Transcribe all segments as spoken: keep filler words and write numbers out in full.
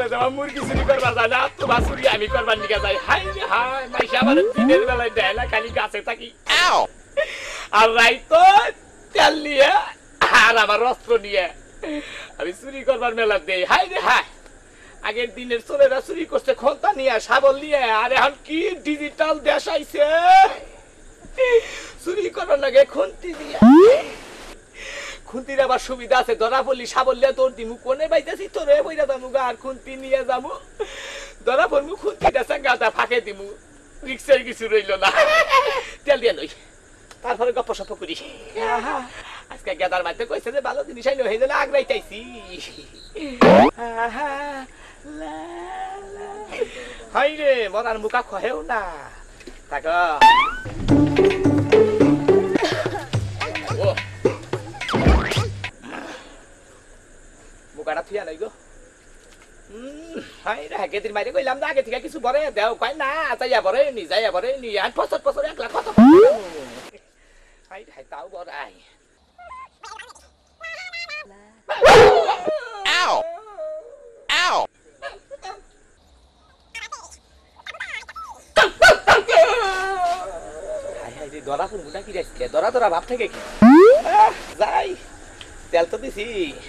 আমার মুরগি চুরি করবার যায় না তোমার চুরি আমি করবার নিকে যাই হাই রে হাই মাইসা আমার দিনের বেলায় দেয় না খালি গাছে থাকি আর রাইতো তেল নিয়ে আর আমার অস্ত্র নিয়ে আমি চুরি করবার মেলা দেই হাই রে হাই আগের দিনের চোরেরা চুরি করছে খন্তা নিয়ে শাবল নিয়ে আর এখন কি ডিজিটাল দেশ আইছে চুরি করার লাগে খুন্তি দিয়ে খুন্তির আবার সুবিধা আছে ধরা পড়লি শাবল নিয়ে তোর দিমু কোনে বাইতেছি তোরে বইরা যামু গা আর খুন্তি নিয়ে যামু ধরা পড়মু খুন্তিটা সাঙ্গাটা ফাঁকে দিমু রিক্সের কিছু রইল না তেল দিয়ে লই তারপরে গপ্প সপ্প করি আজকে গেদার মাঝে কইছে যে ভালো জিনিস আইলো হয়ে যেন আগ্রাই চাইছি হাই রে মরার মুখা খহেও না থাক মুখাটা থুয়া নাই গো হাই রে গেদির মাইরে কইলাম না আগে থেকে কিছু বরে দেও কয় না যাইয়া বরে নি যাইয়া বরে নি আট বছর বছর এক লাখ কত হাই হাই তাও বড়াই Ow! Ow! হাই হাই রে দরা কোন গুটা কি রে দরা দরা ভাব থেকে কি যাই তেল তো দিছি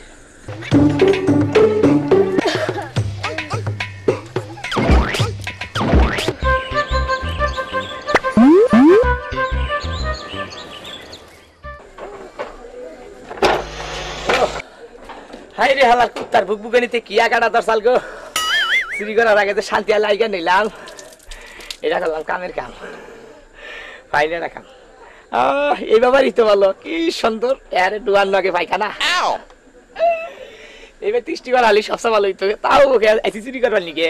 হাই রে হালার কুত্তার বুক বুকানিতে কি আগাটা দরসাল গো চুরি করার আগে তো শান্তি আর লাইগা নিলাম এটা করলাম কামের কাম ফাইলে রাখাম এই ব্যাপারই তো বলো কি সুন্দর আরে ডুয়ার লগে পাইখানা এইবার তৃষ্টি করা হলি সবসময় ভালো হইতো তাও ওকে এসি চুরি করবার নিকে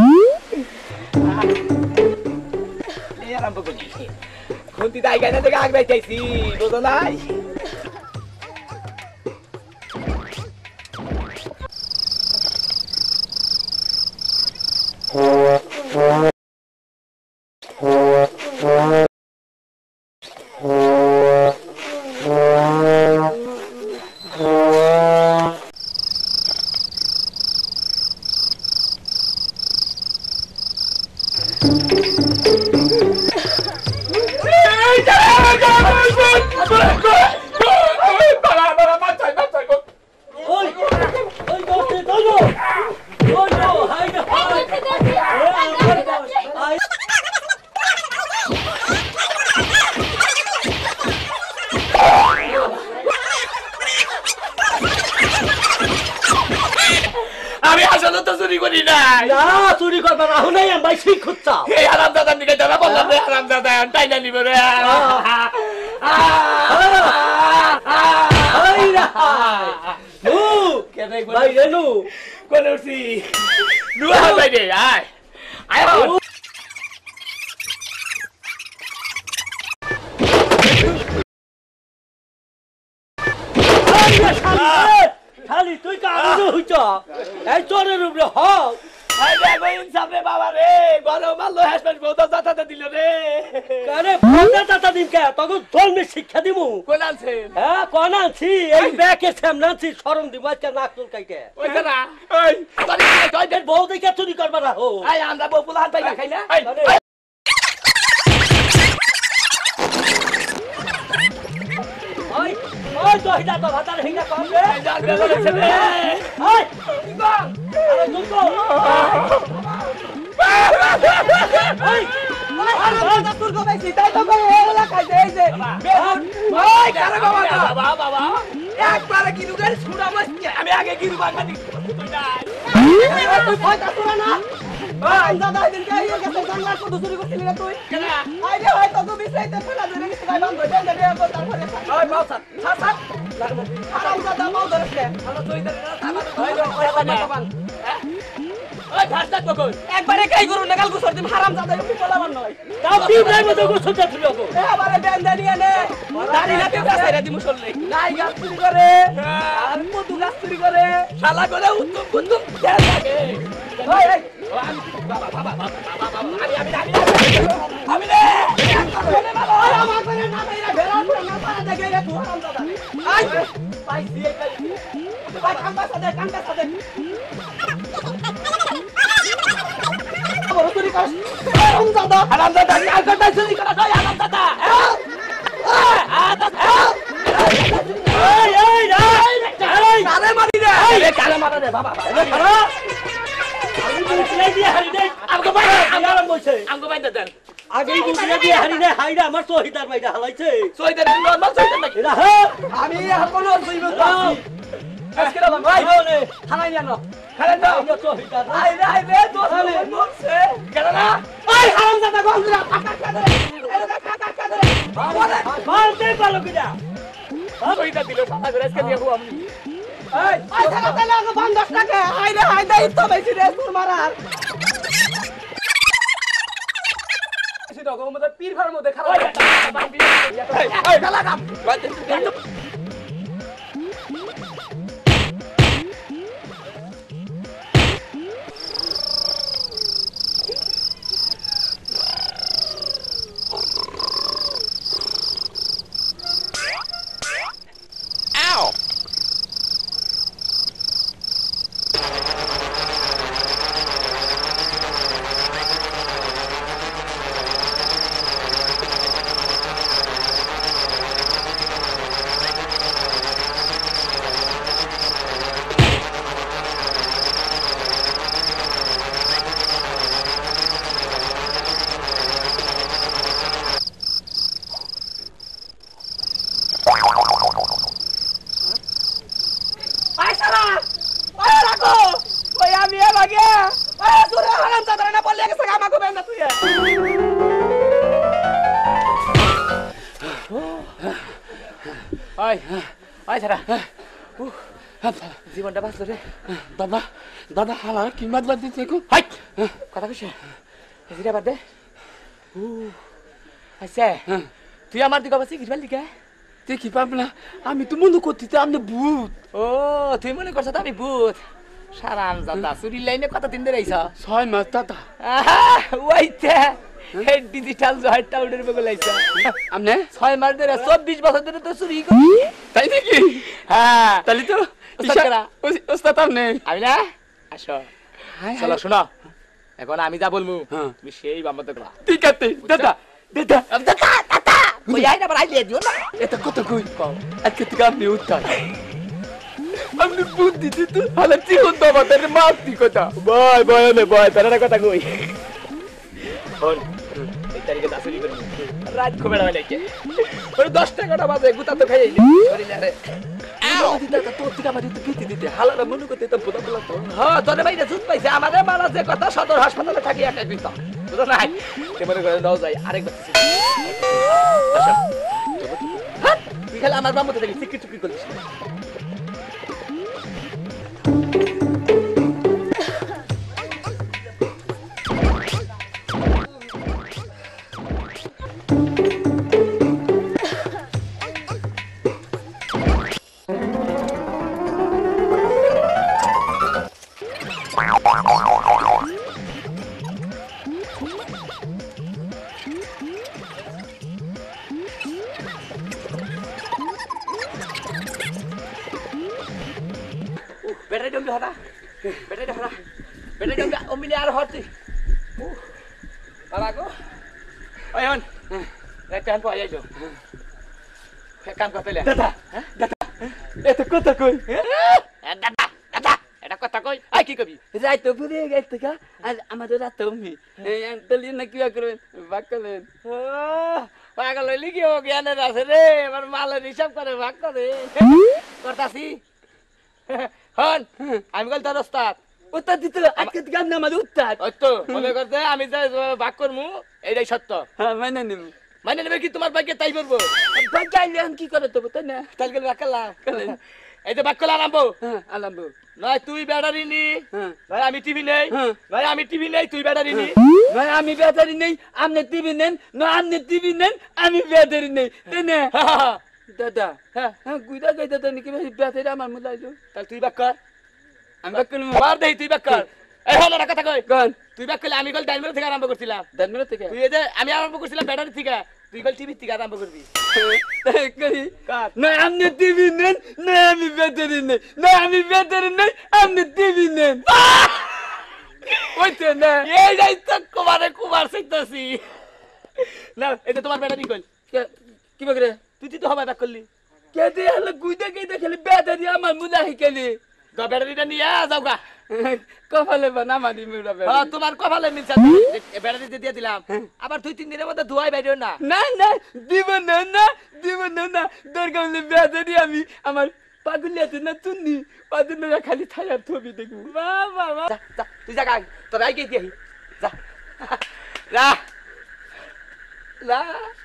এই আরম্ভ করি খুন্তি তাই গাইনা থেকে আগ বাইতেছি বোঝো নাই আমি আসলে তো চুরি করি নাই না চুরি করবা না হুনাই আমি ভাই ঠিক খুঁজছা এই আরাম দাদা নিকে দাদা বললাম রে আরাম দাদা টাই না নিব রে আই রা নু কেন ভাই রে নু কোন উঠছি নু ভাই রে আয় আয় খালি তুই কামড় হইছ এই চোরের উপরে হক আই দেখো ইনসাফ রে বাবা রে গরম মারলো হাসপাতাল বহুত দাতা দিল রে কারে বড় দাতা দিন কে তখন ধর্মের শিক্ষা দিমু কোন আনছে হ্যাঁ কোন আনছি এই ব্যাকে সামনে আনছি শরম দিব আজকে নাক চুল কাইতে ওইটা না ওই তোর তোর বের বউ দেখে চুরি করবা না হো আই আমরা বউ পুলা হাত পাইলা খাই না ওই ওই দহিটা তো ভাতার হিঙ্গা কম রে জান বে বলেছে রে ওই গং আরে দুটো ওই ওই তোর কো বাইছি তাই তো কই এলা খাই দে এই যে ওই কারে বাবা বাবা বাবা একবার কিনু গাড়ি ছুড়া মারছে আমি আগে কিনু বাগানি তুই নাই তুই ভয় তাছরা না ওই দাদা দিন কে এই গেছে জানলা কত চুরি করছিলি রে তুই কেন আই রে হয় তো তুমি সাইতে ফেলা ধরে গেছিস গায় বান্ধ দেন দে তারপরে ওই মাও সাত সাত সাত আরাম দাদা মাও ধরছে আমরা তুই ধরে না তাবা ওই ওই বাবা ওই ঘাসটা কই একবারে কাই করু না কাল গুছর দিম হারাম দাদা কি বলাবার নয় তাও কি নাই মতো গুছর দিল গো এবারে দেন দেন এনে দাড়ি না তুই কাছে রে দিমু চললে নাই গাছ চুরি করে আর মধু গাছ চুরি করে শালা করে উত্তম কুতুম দেন লাগে ওই এই আমি বাবা বাবা বাবা আমি আমি আমি আমি রে বাবা আমার করে না মেরা ভেড়া পুরো না পারা দেখে রে তুই হারাম দাদা আই পাই দিয়ে কাই পাই কাম বাসা দে কাম বাসা দে চুরি করছ হারামজাদা হারামজাদা কার কথা চুরি করা কই হারামজাদা এই এই এই কারে মারি রে এই কারে মারা রে বাবা এই কারে আমি বুঝলে দিয়ে হারি দে আমগো ভাই আমার বলছে আমগো ভাই দেন আগেই বুঝলে দিয়ে হারি দে হাইরা আমার শহীদার ভাইটা হালাইছে শহীদার নরমাল শহীদার নাকি আমি এখনো জীব আছি আজকে না ভাই নে থানায় নিয়ে নাও খালেন দাও শহীদার আই রে আই রে দোস্ত বলছে কেন না ওই হারামজাদা গঞ্জরা কাকা কাকা কাকা কাকা বলতে পারলো কিনা শহীদার দিল সাদা করে আজকে দিয়ে আমি এই আই থাকা তাহলে আগে বন্ধ টাকা আই রে আই দেই তো বেশি রে তোর মারার সেটা গো মধ্যে পীর ঘরের মধ্যে খারাপ এই গালা কাম জীবনটা বাঁচলো রে দাদা দাদা হালা কি মাদলা দিতে কথা কইছে জিরা বাদ দে আচ্ছা তুই আমার দিকে বাসি গিরবাল দিকে তুই কি পাব না আমি তো মনে করতে আমি ভূত ও তুই মনে করছ আমি ভূত সারাম দাদা চুরি লাইনে কত দিন ধরে আইছ ছয় মাস দাদা ওইতে এই ডিজিটাল জয়টা উড়ের বগল আইছা আমনে ছয় মাস ধরে চব্বিশ বছর ধরে তো চুরি করি তাই নাকি হ্যাঁ তাহলে তো ওস্তাদ আমনে আমি না আসো চলো শোনো এখন আমি যা বলমু তুমি সেই বামতে করা ঠিক আছে দাদা দাদা দাদা দাদা কই আইনা বড়াই দিয়ে দিও না এটা কত কই পাও আজকে থেকে আপনি উত্তর আপনি বুদ্ধি দিতে হালা জীবন বাবা তার মাপ দি কথা বয় বয় নে বয় তার কথা কই হন এই তারিখে দাসুরি করি রাত খবেড়া হইছে ওই দশ টাকাটা বাজে গুতা তো খাইলি করিলা রে আও দিতা তো টিকা মারি তো কিতি দিতে হালারা মনে করতে তো বুদা বলা তো হ্যাঁ তোরে ভাইরা জুত পাইছে আমাদের মারা যে কথা সদর হাসপাতালে থাকি একা দিতা বুঝছ না তে মনে করে দাও যাই আরেকবার আচ্ছা তুই খালি আমার বামতে দেখি চিকি চিকি করিস Better don't do that. Better don't do that. Better don't do that. Om ini arah hati. Uh, malah aku. Ayo, rekan po ayo jo. Rekan ko pele. Dada, dada. Eto kota koi. Dada, dada. Eta kota koi. Ai ki kabi. Raito pure gaita ka. Amado rato mi. Yang tali na kiya karo. Bakalen. Oh, bakal lagi ho gaya na rasa re. Mar mal hisab kare bakale. Kortasi. হন আমি call তোর ওস্তাদ উত্তর দিতে আজকে গান না আমাদের উত্তর ওই তো মনে করতে আমি যা ভাগ করমু এইটাই সত্য হ্যাঁ মানে নেব মানে নেবে কি তোমার ভাগ্যে তাই করবো ভাগ্যে আইলে আমি কি করে দেবো তাই না তাহলে গেলে বাকালা এই তো বাক্যলা আরম্ভ হ্যাঁ আরম্ভ নয় তুই ব্যাটারি নি ভাই আমি টিভি নেই ভাই আমি টিভি নেই তুই ব্যাটারি নি ভাই আমি ব্যাটারি নেই আপনি টিভি নেন না আপনি টিভি নেন আমি ব্যাটারি নেই তাই না দাদা হ্যাঁ হ্যাঁ গুইদা গাই দাদা নাকি ভাই ব্যাটারি আমার মনে লাগলো তাহলে তুই বাক কর আমি বাক করব মার দেই তুই বাক কর এই হলো না কথা কই কোন তুই বাক করলে আমি কল ডাইনমের থেকে আরম্ভ করছিলাম ডাইনমের থেকে তুই এই যে আমি আরম্ভ করছিলাম ব্যাটারি থেকে তুই কল টিভি থেকে আরম্ভ করবি কই কাট না আমি টিভি নেন না আমি ব্যাটারি নেই না আমি ব্যাটারি নেই আমি টিভি নেন কইতে না এই যাই তো কুমারে কুমার চাইতাছি না এটা তোমার ব্যাটারি কই কি বকরে তুই তো হবে ব্যাক করলি কেটে হলো গুইদা কেটে খেলি ব্যাটারি আমার মুদা হিকেলি তো ব্যাটারিটা নিয়ে যাও গা কপালে বানা মারি মুড়া হ্যাঁ তোমার কপালে মিলছে ব্যাটারি দিয়ে দিলাম আবার দুই তিন দিনের মধ্যে ধোয়াই বাইরেও না না না দিব না না দিব না না দরকার হলে ব্যাটারি আমি আমার পাগুলিয়াতে না তুন্নি পাগুলিয়া খালি থায়ার ছবি দেখবো বাহ বাহ যা যা তুই যা গাই তোর আগে দিয়ে যা যা যা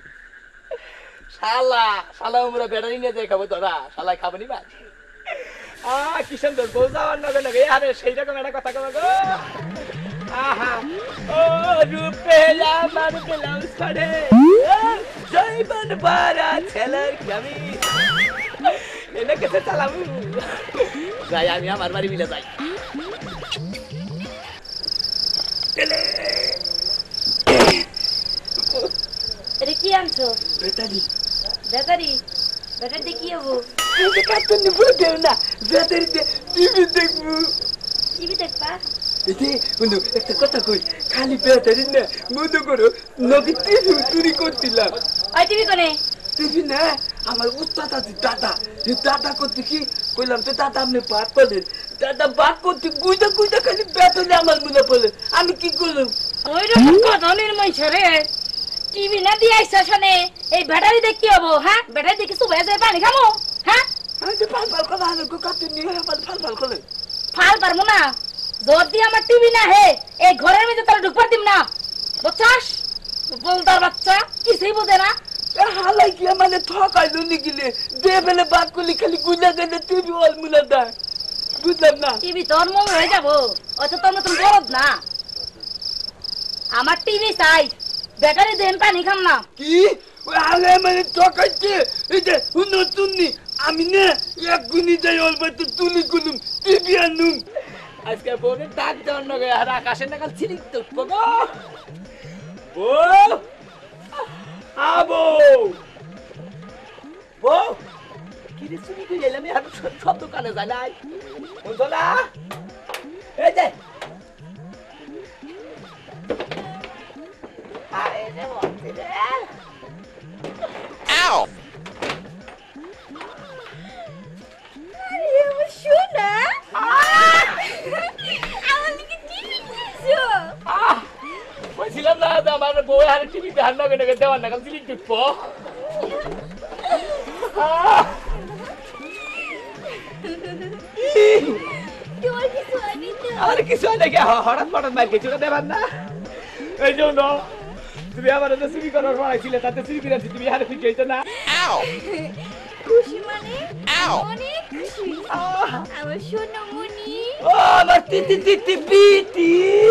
শালা শালা আমরা ব্যাটারি নিয়ে যাই খাবো তোরা শালা খাবো নি ভাই আহ কি সুন্দর বউ যাওয়ার নগে নগে আরে সেই রকম একটা কথা কব গো আহা ও রূপে আমার ব্লাউজ পরে জয়বন বারা ছেলের আমি এনে কেটে চালাবো যাই আমি আমার বাড়ি মিলে যাই এটা কি আনছো ব্যাটারি ব্যাটারি ব্যাটারি কি হবো এই কার্টুন নিবো দেও না ব্যাটারিতে টিভি দেখবো টিভি দেখবা এতে বন্ধু একটা কথা কই খালি ব্যাটারি না মনে করো নদী টিভি চুরি করছিলাম ওই টিভি কোনে টিভি না আমার উস্তাদ আছে দাদা এই দাদা করতে কি কইলাম তো দাদা আপনি বাদ করলেন দাদা বাদ করতে গুইটা গুইটা খালি ব্যাটারি আমার মনে পড়লেন আমি কি করলাম ওই রকম কথা নির্ময় রে টিভি না দিয়ে আইসা শোনে এই ব্যাটারি দেখ কি হবো হ্যাঁ ব্যাটারি দেখে সুবে যায় পানি খামো হ্যাঁ আমি তো ফাল ফাল কথা আনো কার্টুন নিয়ে আমার ফাল ফাল করে ফাল পারবো না যদি আমার টিভি না হে এই ঘরের মধ্যে তোরা ঢুকবার দিম না বুঝছাস বলদার বাচ্চা কিছুই বোঝে না হালাই কি মানে ঠকাইলো নিকিলে দে বেলে বাদ করলি খালি গুলা গেলে টিভি অল মুলা দেয় বুঝলাম না টিভি তোর মন হয়ে যাবো অথচ তোর মতন বলদ না আমার টিভি চাই ব্যাটারি দেন পানি খাম না কি ওই আলে মানে ঠকাইছে এই যে নতুন নি আমি না এক গুনি যাই অলবাইতে তুলি গুলুম টিভি আনুম আজকে বোনের ডাক দেওয়ার নগে আর আকাশের নাগাল ছিলিক তো গো ও আবো বো কি রে চুরি করে এলাম আর সব দোকানে যায় নাই বুঝো না এই যে আরে রে বলতে রে Ow! শোনা আমার লিখে টিভি কিনছো আহ বলছিলাম না যে আমার বউ আর টিভি দেখার নগে নগে দেওয়ার নাগাল ছিলিক দেখবো তোমার কিছু আনি তো আর কিছু হয় নাকি হঠাৎ হঠাৎ মার কিছু দেবার না এই জন্য তুমি আমার তো চুরি করার পড়াইছিলে তাতে চুরি করে তুমি হারে ফিট হইতো না Ow! খুশি মানে Ow! অনেক খুশি আমার সোনামণি ও আমার তিতি তিতি পিটি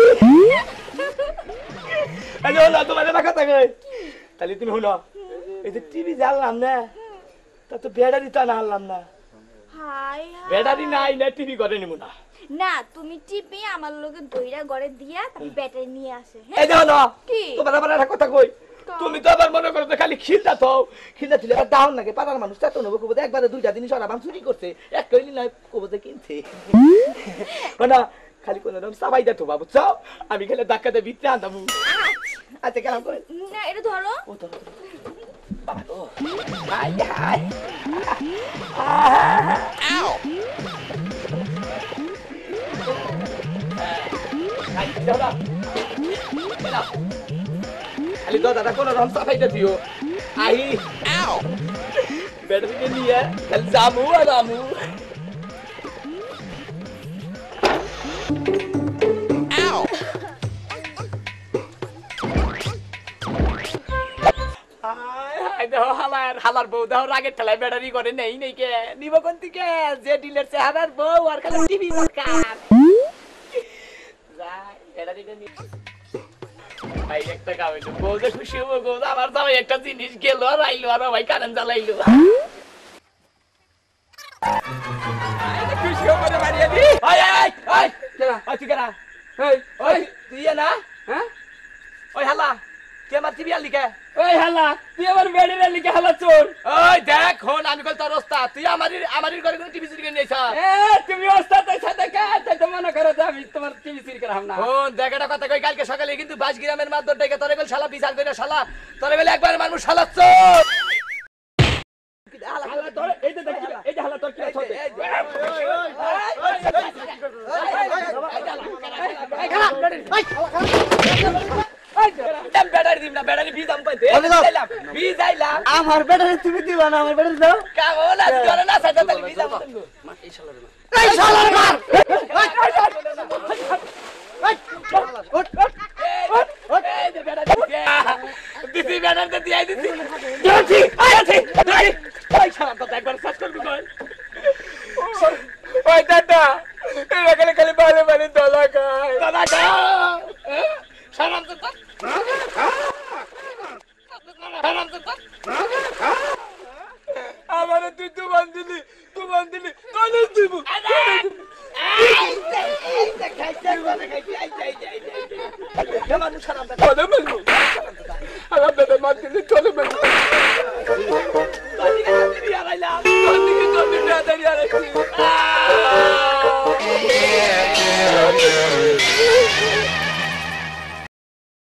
আরে ওলা তোমার না কথা কই তাহলে তুমি হলো এই যে টিভি জ্বাললাম না তা তো ব্যাটারি তো আনলাম না হাই ব্যাটারি নাই না টিভি করে নিব না না তুমি টিপে আমার লগে দইরা গড়ে দিয়া তুমি ব্যাটারি নিয়ে আসে হ্যাঁ এই দেখো না কি? তোমার আবার একটা কথা কই তুমি তো আবার মনে করো তো খালি খিলতা তো খিলতা দিলে আর ডাউন লাগে পাড়ার মানুষ তা তো নেবো কবো একবারে দুইটা জিনিস আর আমার চুরি করছে এক কইলি না কবো যে কিনছে না খালি কোন রকম সাবাই দা তো বাবু চাও আমি খেলে ধাক্কাতে ভিতরে আনতাম আচ্ছা কেমন করে না এটা ধরো ও তো বাবা তো হাই হাই Ow! হাই দাদা খালি তো দাদা কোন রকম সাবাইটা দিও আই Ow! ব্যাটারিকে নিয়ে খালি জামু আর আমু Ow! হালার হালার বউ দাও রাগের ঠেলায় ব্যাটারি করে নেই নেই কে নিব কোন থেকে যে ডিলের চেহারার বউ আর খালি টিভি দরকার যাই ব্যাটারিটা নিয়ে ভাই একটা কাম হইলো বউ যে খুশি হবো গো আমার জামাই একটা জিনিস গেল আর আইলো আর ভাই কারেন্ট জ্বালাইলো খুশি হবো রে মারিয়া দি আয় আয় আয় কেনা আয় তুই কেনা এই ওই তুই না হ্যাঁ ওই হালা তুই আমার টিভি আনলি কে ওই হালা তুই আমার ব্যাটারি লিখে হালা চোর ওই দেখ হন আমি কল তোর ওস্তাদ তুই আমারই আমারই ঘরে টিভি চুরি করে নিয়েছ এ তুমি ওস্তাদের সাথে কাজ তাই তো মনে করো যে আমি তোমার টিভি চুরি করাম না ও দেখাটা কথা কই কালকে সকালে কিন্তু বাইশ গ্রামের মাধ্যম থেকে তোরে বল শালা বিচার কইরা শালা তোরে বলে একবার মারমু শালা চোর হালা তোর এই যে দেখি এই যে হালা তোর কি আছে এই খালা দাম ব্যাটারি দিম না ব্যাটারি বীজ আম পাইতে দিলাম বীজ আইলাম আমার ব্যাটারি তুমি দিবা না আমার ব্যাটারি দাও কামল আজ করে না সাথে তালি বীজ আম এই শালার মার এই যে ব্যাটারি দিছি ব্যাটারি দিয়ে দিছি দিছি আইছি ওই শালা তো একবার সার্চ করবি কই ওই দাদা এরা খালি খালি বারে বারে দলা খায় দলা খায় সারাম তো সারাম তো আমারে তুই তুমান দিলি তুমান দিলি কলেজ দিব চলে মেলবো আমার বেটা মার দিলি চলে মেলবো হারাইলাম তোর দিকে তোর দিকে হারাইছি